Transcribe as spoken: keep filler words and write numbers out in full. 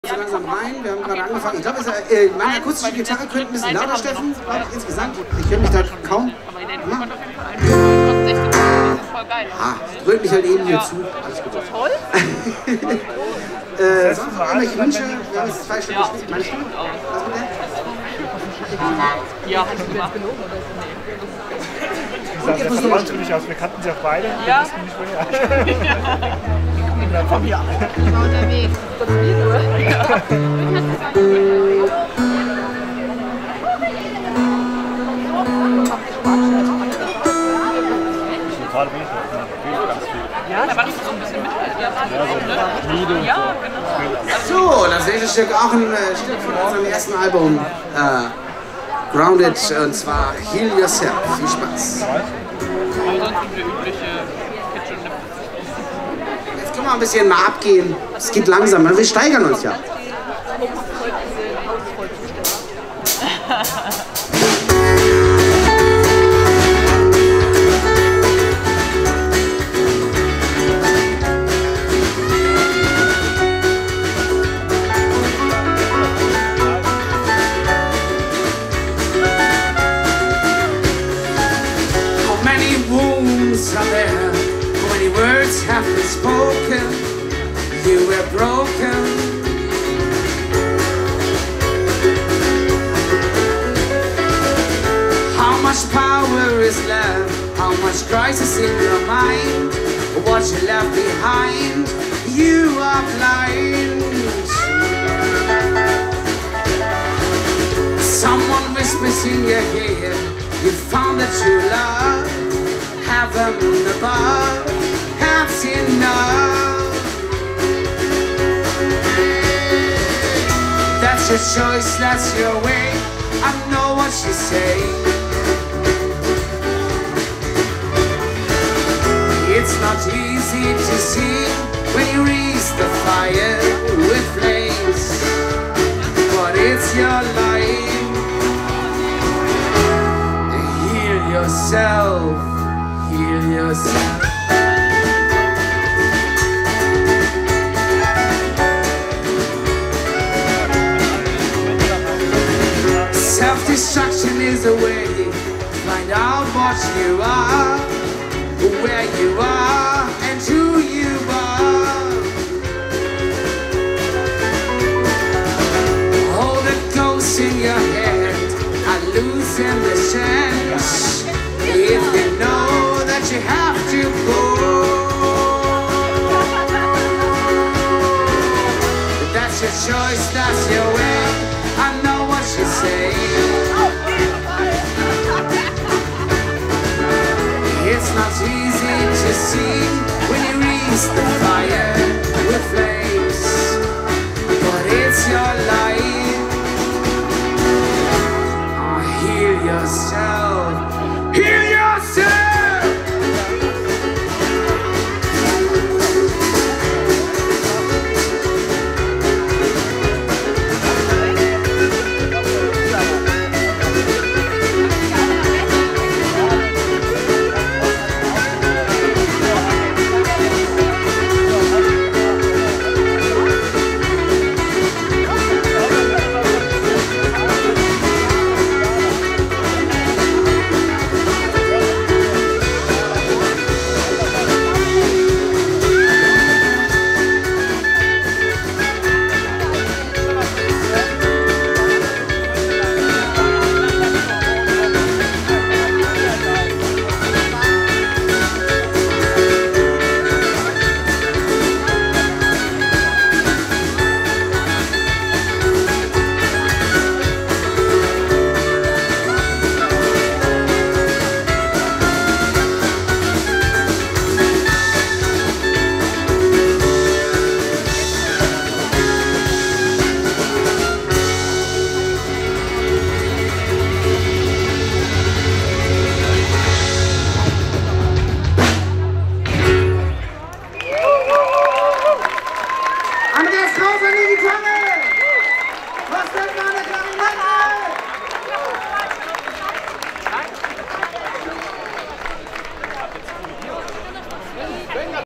So langsam rein, wir haben gerade angefangen. Ich glaube, äh, meine akustische Gitarre könnte ein bisschen lauter, Steffen, glaube ich, insgesamt. Ich höre mich da kaum. Ah, drückt mich halt eben hier zu. Alles gut. Toll. äh, sonst noch irgendwelche Wünsche? Wir haben jetzt zwei Stunden gespielt. Meine Stimme? Was mit der? Ja, hast du gemacht. Das sah sehr natürlich aus. Wir kannten sie auch beide. Ja. Wir wussten nicht woher. Ich war unterwegs. Das Video. Ja. Ja, da war das so ein bisschen mit. Ja, genau. So, das nächste Stück auch ein äh, Stück von unserem ersten Album. Äh, Grounded, und zwar Heal Yourself. Viel Spaß. Aber sonst die übliche Kitchen. Jetzt können wir ein bisschen mal abgehen. Es geht langsam, weil wir steigern uns ja. Are there? How many words have been spoken? You were broken. How much power is left? How much crisis in your mind? What you left behind? You are blind. Someone whispers in your ear. You found that you love. Heaven above, that's enough. That's your choice, that's your way. I know what you say. It's not easy to see when you reach the fire with flames, but it's your life. Heal yourself. Heal yourself. Self-destruction is a way to find out what you are, where you are, and who you are. Hold a ghost in your hand, I lose in the chance. If you know that you have to go, that's your choice, that's your way. I know what you say. It's not easy to see when you reach the fire with flames, but it's your life.